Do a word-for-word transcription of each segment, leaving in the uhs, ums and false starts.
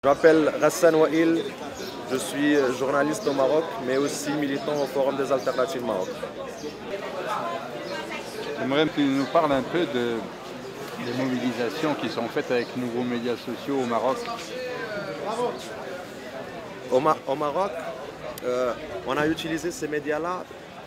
Je m'appelle Rassan Wail, je suis journaliste au Maroc, mais aussi militant au Forum des alternatives Maroc. J'aimerais que tu nous parles un peu de, des mobilisations qui sont faites avec de nouveaux médias sociaux au Maroc. Au, Ma au Maroc, euh, on a utilisé ces médias-là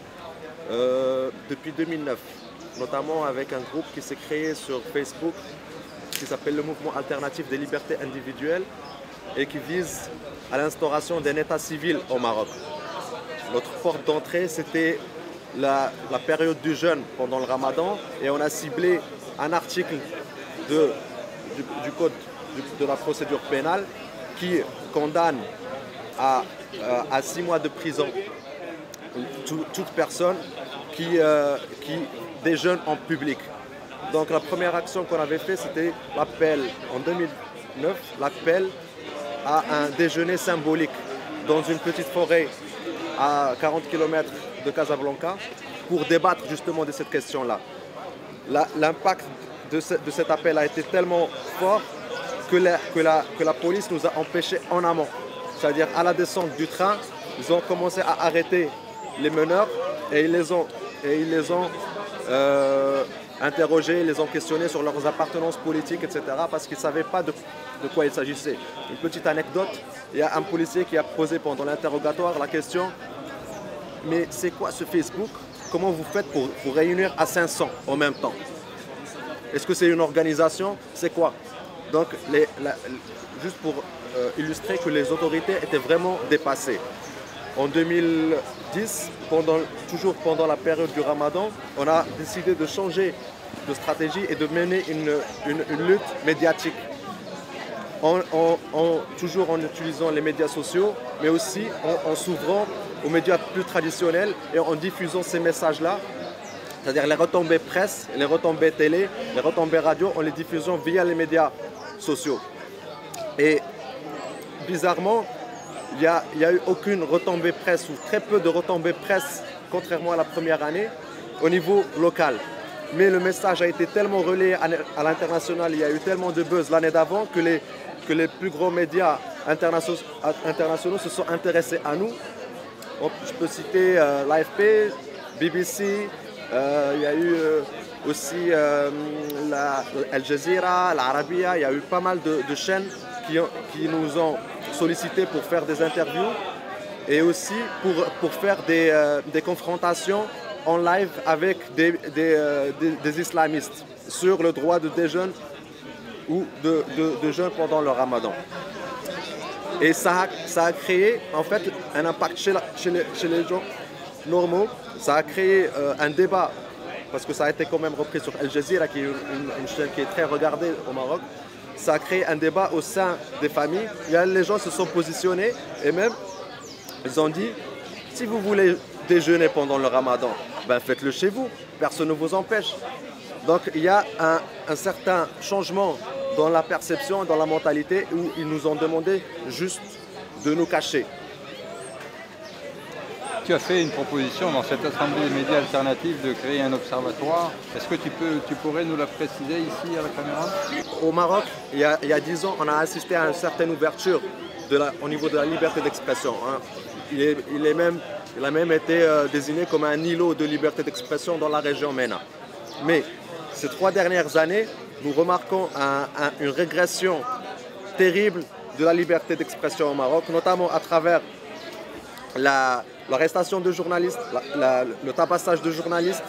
euh, depuis deux mille neuf, notamment avec un groupe qui s'est créé sur Facebook, qui s'appelle le Mouvement alternatif des libertés individuelles et qui vise à l'instauration d'un état civil au Maroc. Notre porte d'entrée, c'était la, la période du jeûne pendant le ramadan et on a ciblé un article de, du, du code du, de la procédure pénale qui condamne à, à six mois de prison tout, toute personne qui, euh, qui déjeune en public. Donc la première action qu'on avait fait, c'était l'appel en deux mille neuf, l'appel à un déjeuner symbolique dans une petite forêt à quarante kilomètres de Casablanca pour débattre justement de cette question-là. L'impact de, ce, de cet appel a été tellement fort que la, que la, que la police nous a empêchés en amont. C'est-à-dire à la descente du train, ils ont commencé à arrêter les meneurs et ils les ont, et ils les ont euh, interrogés, ils les ont questionnés sur leurs appartenances politiques, et cetera parce qu'ils ne savaient pas de, de quoi il s'agissait. Une petite anecdote, il y a un policier qui a posé pendant l'interrogatoire la question « Mais c'est quoi ce Facebook? Comment vous faites pour vous réunir à cinq cents en même temps? Est-ce que c'est une organisation? C'est quoi ?» Donc, les, la, juste pour euh, illustrer que les autorités étaient vraiment dépassées. En deux mille dix, pendant, toujours pendant la période du Ramadan, on a décidé de changer de stratégie et de mener une, une, une lutte médiatique. En, en, en, toujours en utilisant les médias sociaux, mais aussi en, en s'ouvrant aux médias plus traditionnels et en diffusant ces messages-là, c'est-à-dire les retombées presse, les retombées télé, les retombées radio, en les diffusant via les médias sociaux. Et bizarrement, il n'y a, a eu aucune retombée presse ou très peu de retombées presse, contrairement à la première année, au niveau local. Mais le message a été tellement relayé à, à l'international, il y a eu tellement de buzz l'année d'avant que les, que les plus gros médias internationaux, internationaux se sont intéressés à nous. Je peux citer euh, l'A F P, B B C, euh, il y a eu euh, aussi euh, la, Al Jazeera, l'Arabia, il y a eu pas mal de, de chaînes qui, ont, qui nous ont sollicité pour faire des interviews et aussi pour, pour faire des, euh, des confrontations en live avec des, des, euh, des, des islamistes sur le droit de déjeûner ou de, de, de jeûne pendant le ramadan. Et ça a, ça a créé en fait un impact chez, la, chez, les, chez les gens normaux. Ça a créé euh, un débat, parce que ça a été quand même repris sur Al Jazeera, qui est une, une, une chaîne qui est très regardée au Maroc. Ça a créé un débat au sein des familles. Il y a, les gens se sont positionnés et même ils ont dit, si vous voulez déjeuner pendant le ramadan, ben faites-le chez vous, personne ne vous empêche. Donc il y a un, un certain changement dans la perception, dans la mentalité, où ils nous ont demandé juste de nous cacher. Tu as fait une proposition dans cette assemblée des médias alternatifs de créer un observatoire. Est-ce que tu, peux, tu pourrais nous la préciser ici à la caméra? Au Maroc, il y a, il y a dix ans, on a assisté à une certaine ouverture de la, au niveau de la liberté d'expression. Hein. Il, est, il, est même, il a même été euh, désigné comme un îlot de liberté d'expression dans la région MENA. Mais ces trois dernières années, nous remarquons un, un, une régression terrible de la liberté d'expression au Maroc, notamment à travers l'arrestation de journalistes, la, la, le tabassage de journalistes,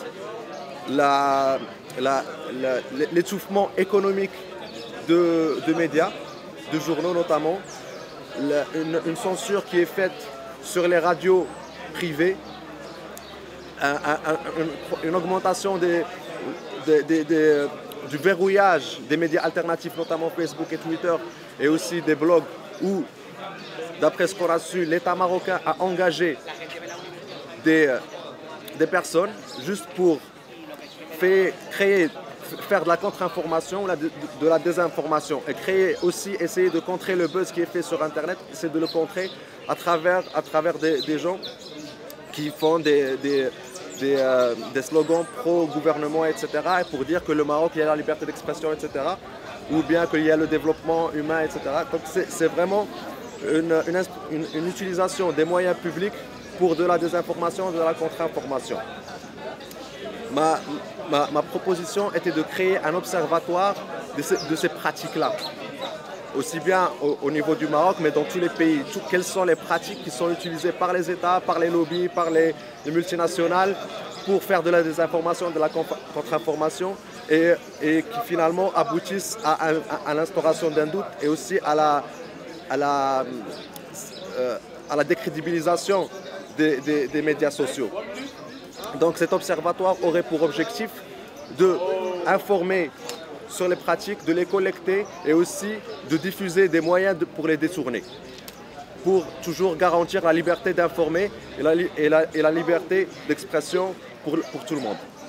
l'étouffement économique de, de médias, de journaux notamment, la, une, une censure qui est faite sur les radios privées, un, un, une, une augmentation des, des, des, des du verrouillage des médias alternatifs, notamment Facebook et Twitter, et aussi des blogs où, d'après ce qu'on a su, l'État marocain a engagé des, des personnes juste pour fait, créer, faire de la contre-information, de, de la désinformation, et créer aussi, essayer de contrer le buzz qui est fait sur Internet, c'est de le contrer à travers, à travers des, des gens qui font des, des Des, euh, des slogans pro-gouvernement, et cetera, et pour dire que le Maroc, il y a la liberté d'expression, et cetera. ou bien qu'il y a le développement humain, et cetera. Donc c'est vraiment une, une, une, une utilisation des moyens publics pour de la désinformation, de la contre-information. Ma, ma, ma proposition était de créer un observatoire de ces, de ces pratiques-là, aussi bien au, au niveau du Maroc, mais dans tous les pays. Tout, quelles sont les pratiques qui sont utilisées par les États, par les lobbies, par les, les multinationales pour faire de la désinformation, de la contre-information et, et qui finalement aboutissent à, à, à l'instauration d'un doute et aussi à la, à la, euh, à la décrédibilisation des, des, des médias sociaux. Donc cet observatoire aurait pour objectif d'informer sur les pratiques, de les collecter et aussi de diffuser des moyens de, pour les détourner, pour toujours garantir la liberté d'informer et la, et, la, et la liberté d'expression pour, pour tout le monde.